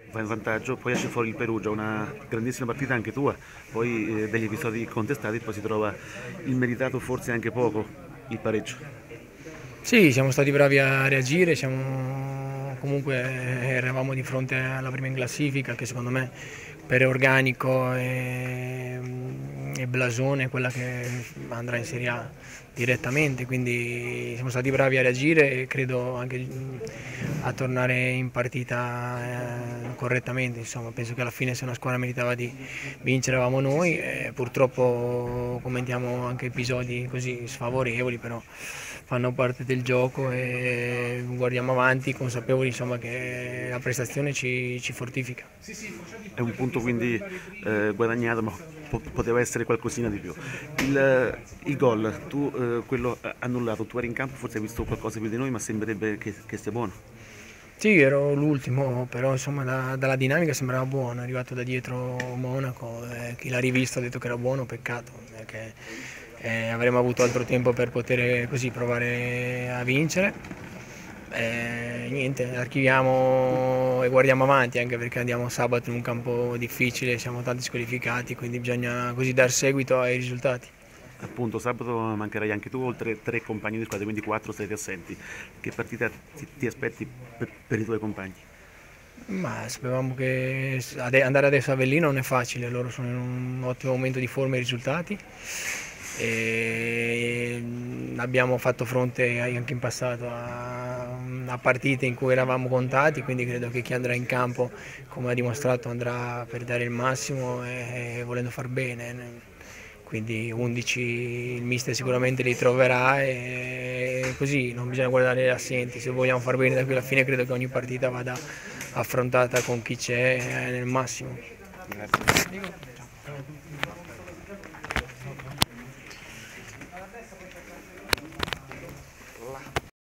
va in vantaggio, poi esce fuori il Perugia, una grandissima partita anche tua, poi degli episodi contestati, poi si trova il meritato, forse anche poco, il pareggio. Sì, siamo stati bravi a reagire, comunque eravamo di fronte alla prima in classifica che secondo me per organico e blasone è quella che andrà in Serie A direttamente, quindi siamo stati bravi a reagire e credo anche a tornare in partita correttamente, insomma, penso che alla fine se una squadra meritava di vincere eravamo noi, purtroppo commentiamo anche episodi così sfavorevoli, però fanno parte del gioco e guardiamo avanti consapevoli insomma, che la prestazione ci fortifica. È un punto quindi guadagnato, ma poteva essere qualcosina di più. Il gol, tu quello annullato, tu eri in campo, forse hai visto qualcosa più di noi, ma sembrerebbe che sia buono. Sì, ero l'ultimo, però insomma dalla dinamica sembrava buono, è arrivato da dietro Monaco, chi l'ha rivisto ha detto che era buono, peccato, perché avremmo avuto altro tempo per poter così provare a vincere. Niente, archiviamo e guardiamo avanti anche perché andiamo sabato in un campo difficile, siamo tanti squalificati, quindi bisogna così dar seguito ai risultati. Appunto, sabato mancherai anche tu, oltre tre compagni di squadra, quindi quattro sarete assenti. Che partita ti aspetti per i tuoi compagni? Ma sapevamo che andare adesso a Avellino non è facile, loro sono in un ottimo momento di forma e risultati e abbiamo fatto fronte anche in passato a partite in cui eravamo contati, quindi credo che chi andrà in campo, come ha dimostrato, andrà per dare il massimo e volendo far bene. Quindi 11 il mister sicuramente li troverà e così non bisogna guardare gli assenti, se vogliamo far bene da qui alla fine credo che ogni partita vada affrontata con chi c'è nel massimo. Grazie.